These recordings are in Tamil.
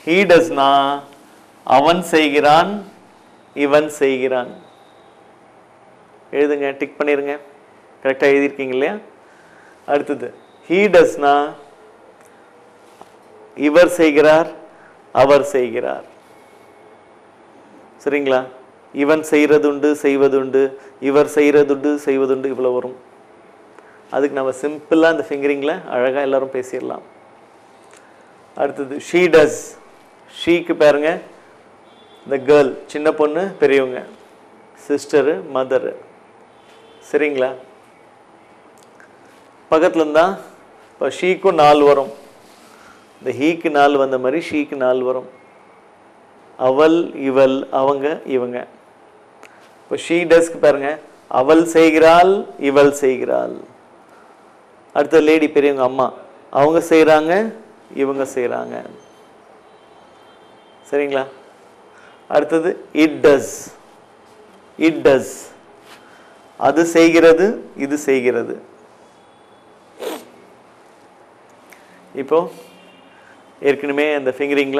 he does னா அவன் செய்கிறான் இவன் செய்கிறான். எழுதுங்க, டிக் பண்ணிருங்க. கரெக்டா எழுதிருக்கீங்க இல்லையா? அடுத்தது he does னா இவர் செய்கிறார் அவர் செய்கிறார். சரிங்களா? இவன் செய்யறதுண்டு செய்வதுண்டு, இவர் செய்யறதுண்டு செய்வதுண்டு, இவ்வளவு வரும். அதுக்கு நம்ம சிம்பிளா இந்த ஃபிங்கரிங்ல அழகா எல்லாரும் பேசிடலாம். அடுத்தது she does. ஷீக்கு பாருங்க, the girl சின்ன பொண்ணு பெரியவங்க, சிஸ்டர் மதர். சரிங்களா? பக்கத்துல இருந்தா இப்போ ஷீக்கும் 4 வரும். இந்த ஹீக்கு 4 வந்த மாதிரி ஷீக்கு 4 வரும். அவள் இவள் அவங்க இவங்க. இப்போ she doesக்கு பாருங்க, அவள் செய்கிறாள் இவள் செய்கிறாள். அடுத்த லேடி பெரியவங்க அம்மா, அவங்க செய்கிறாங்க இவங்க செய்கிறாங்க. சரிங்களா? அடுத்தது it does. it does அது செய்கிறது இது செய்கிறது. இப்போ ஏற்கனவே அந்த ஃபிங்கரிங்ல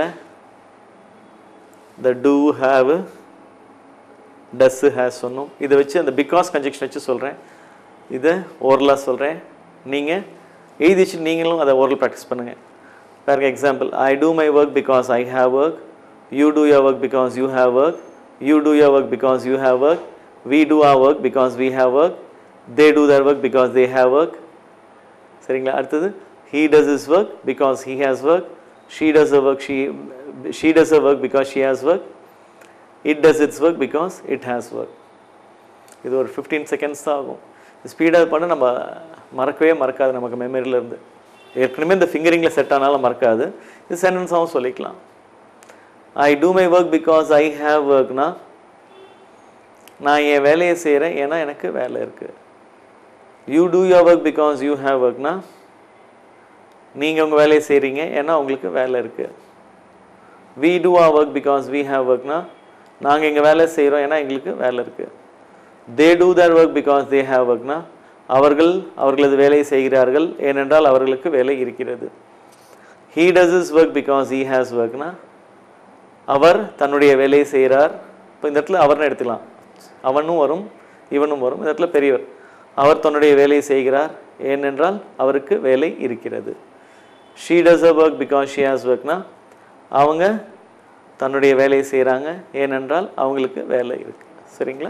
the do have does has சொன்னோம். இதை வச்சு அந்த பிகாஸ் கன்ஜெக்ஷன் வச்சு சொல்கிறேன். இதை ஓரலாக சொல்கிறேன். நீங்கள் எழுதி வச்சு நீங்களும் அதை ஓரல் ப்ராக்டிஸ் பண்ணுங்கள். பாருங்க example, I do my work because I have work, you do your work because you have work, you do your work because you have work, we do our work because we have work, they do their work because they have work. சரிங்களா? அடுத்தது he does his work because he has work, she does her work she does her work because she has work, it does its work because it has work. இது ஒரு 15 செகண்ட்ஸ் தான் ஆகும். ஸ்பீடாக பண்ண நம்ம மறக்கவே மறக்காது, நமக்கு மெமரியில் இருந்து. ஏற்கனவே இந்த ஃபிங்கரிங்கில் செட் ஆனாலும் மறக்காது. இது சென்டென்ஸாகவும் சொல்லிக்கலாம். I do my work because I have ஒர்க்னா நான் என் வேலையை செய்கிறேன் ஏன்னா எனக்கு வேலை இருக்குது. You do your work because you have ஒர்க்னா நீங்கள் உங்கள் வேலையை செய்கிறீங்க ஏன்னா உங்களுக்கு வேலை இருக்குது. We do our work because we have ஒர்க்னா நாங்கள் எங்கள் வேலை செய்கிறோம் ஏன்னா எங்களுக்கு வேலை இருக்குது. They do their work because they have ஒர்க்னா அவர்களது வேலையை செய்கிறார்கள் ஏனென்றால் அவர்களுக்கு வேலை இருக்கிறது. He does is work because he has ஒர்க்னா அவர் தன்னுடைய வேலையை செய்கிறார். இப்போ இந்த இடத்துல அவர்னு எடுத்துக்கலாம், அவனும் வரும் இவனும் வரும். இந்த இடத்துல பெரியவர், அவர் தன்னுடைய வேலையை செய்கிறார் ஏனென்றால் அவருக்கு வேலை இருக்கிறது. she does her work because she has workனா அவங்க தன்னுடைய வேலையை செய்கிறாங்க ஏனென்றால் அவங்களுக்கு வேலை இருக்கு. சரிங்களா?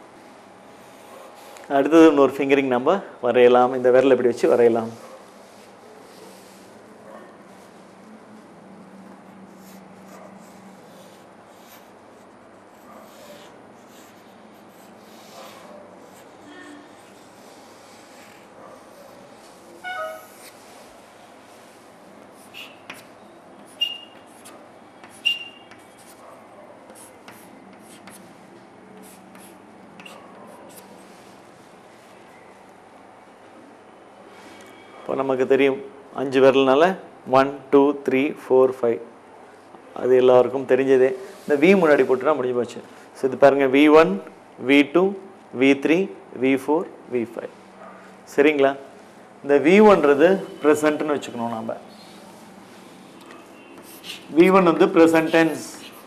அடுத்தது இன்னொரு ஃபிங்கரிங் நம்ம வரையலாம். இந்த விரலை இப்படி வச்சு வரையலாம். இப்போ நமக்கு தெரியும் 5 விரல்னால 1 2 3 4 5 அது எல்லாருக்கும் தெரிஞ்சதே. இந்த வி முன்னாடி போட்டுனா முடிஞ்சு போச்சு. ஸோ இது பாருங்க, V1 V2 V3 V4 V5. சரிங்களா? இந்த V1ன்றது ப்ரெசன்ட்னு வச்சுக்கணும். நாம் V1 வந்து ப்ரெசன்ட் டென்ஸ்.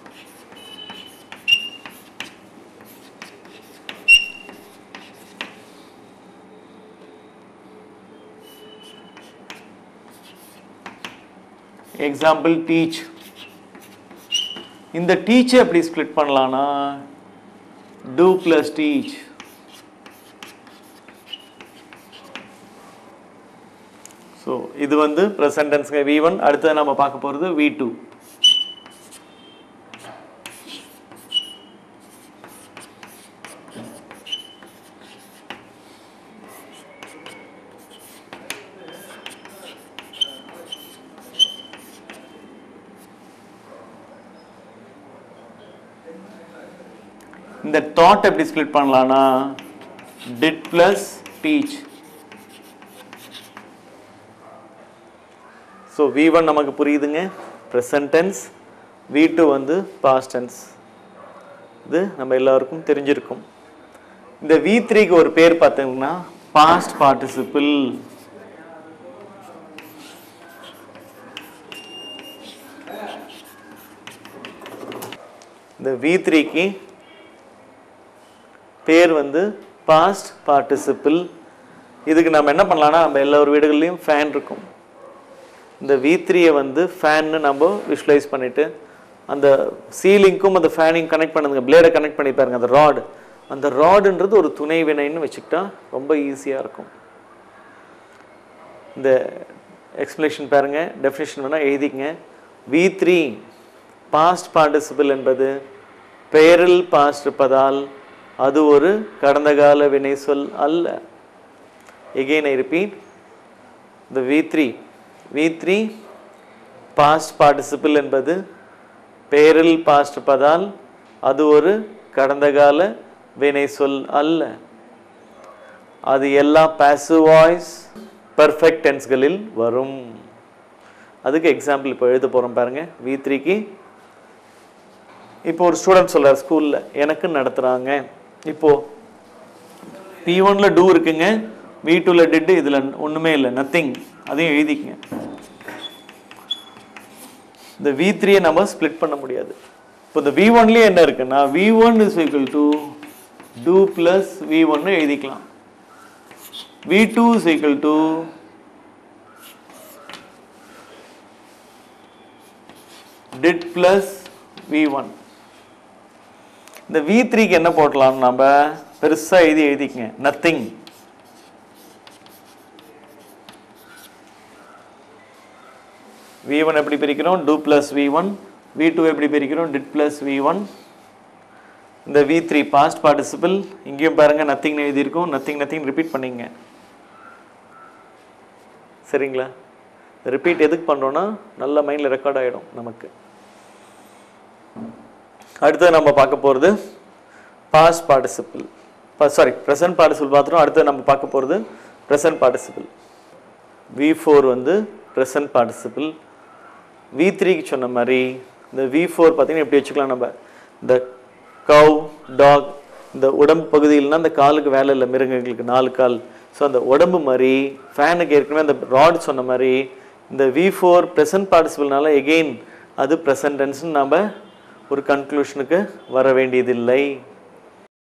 Example teach. இந்த டீச்சை எப்படி ஸ்ப்ளிட் பண்ணலாம்னா do plus teach. ஸோ இது வந்து ப்ரெசன்ட் டென்ஸ்ங்க V1. அடுத்தது நம்ம பார்க்க போகிறது V2. இந்த தாட் எப்படி ஸ்ப்ளிட் பண்ணலாம்னா did plus teach. So V1 நமக்கு புரியுதுங்க, ப்ரெசன்ட் டென்ஸ். V2 வந்து பாஸ்ட் டென்ஸ். இது நம்ம எல்லாருக்கும் தெரிஞ்சிருக்கும். இந்த V3க்கு ஒரு பேர் பார்த்தீங்கன்னா பாஸ்ட் பார்ட்டிசிபிள். இந்த V3க்கு பேர் வந்து பாஸ்ட் பார்ட்டிசிபிள். இதுக்கு நம்ம என்ன பண்ணலாம்னா, நம்ம எல்லா வீடுகள்லையும் ஃபேன் இருக்கும். இந்த V3யை வந்து ஃபேன்னு நம்ம விஷுவலைஸ் பண்ணிவிட்டு அந்த சீலிங்க்கும் அந்த ஃபேனிங் கனெக்ட் பண்ணுங்க, பிளேடை கனெக்ட் பண்ணி பாருங்க, அந்த ராடு, அந்த ராடுன்றது ஒரு துணை வினைன்னு வச்சுக்கிட்டா ரொம்ப ஈஸியாக இருக்கும். இந்த எக்ஸ்பிளேஷன் பாருங்க, டெஃபினேஷன் வேணால் எழுதிக்கங்க. V3 பாஸ்ட் பார்ட்டிசிபிள் என்பது பெயரில் பாஸ்ட் இருப்பதால் அது ஒரு கடந்த கால வினை சொல் அல்ல. Again I repeat, the V3 past participle என்பது பெயரில் பாஸ்ட் இருப்பதால் அது ஒரு கடந்த கால வினை சொல் அல்ல. அது எல்லா பாசிவ் வாய்ஸ் பெர்ஃபெக்ட் டென்ஸ்களில் வரும். அதுக்கு எக்ஸாம்பிள் இப்போ எழுத போகிறோம் பாருங்க. V3க்கு இப்போ ஒரு ஸ்டூடெண்ட் சொல்கிறார் ஸ்கூலில், எனக்கு நடத்துகிறாங்க. இப்போது P1ல டூ இருக்குங்க, V2ல டிட், இதில் ஒன்றுமே இல்லை, நத்திங். அதையும் எழுதிக்கங்க. இந்த V3யை நம்ம ஸ்ப்ளிட் பண்ண முடியாது. இப்போ இந்த V1லேயே என்ன இருக்குன்னா, V1 is equal to do plus V1 எழுதிக்கலாம். V2 is equal to did plus V1. இந்த V3க்கு என்ன போடலாம், நம்ம பெருசா எழுதிக்கங்க, நத்திங். V1 எப்படி பிரிக்கிறோம், do plus V1. V2 எப்படி பிரிக்கிறோம், did plus V1. இந்த V3 past participle, இங்கேயும் பாருங்க நத்திங் எழுதியிருக்கோம், நத்திங் ரிப்பீட் பண்ணிங்க. சரிங்களா? ரிப்பீட் எதுக்கு பண்ணுறோன்னா நல்ல மைண்டில் ரெக்கார்ட் ஆகிடும் நமக்கு. அடுத்து நம்ம பார்க்க போகிறது பாஸ்ட் பார்ட்டிசிபிள், ப்ரெசன்ட் பார்ட்டிசிபிள் பார்த்துட்டோம். அடுத்து நம்ம பார்க்க போகிறது ப்ரெசன்ட் பார்ட்டிசிபிள். V4 வந்து ப்ரெசன்ட் பார்ட்டிசிபிள். V3க்கு சொன்ன மாதிரி இந்த V4 பார்த்தீங்கன்னா எப்படி வச்சுக்கலாம், நம்ம இந்த கவ், டாக், இந்த உடம்பு பகுதியில்னா அந்த காலுக்கு வேலை இல்லை, மிருகங்களுக்கு 4 கால். ஸோ அந்த உடம்பு மாதிரி ஃபேனுக்கு ஏற்கனவே அந்த ராட் சொன்ன மாதிரி இந்த V4 ப்ரெசன்ட் பார்ட்டிசிபிள்னால எகெயின் அது ப்ரெசன்ட் டென்ஸ்னு நாம் ஒரு கன்க்ளூஷனுக்கு வர வேண்டியதில்லை.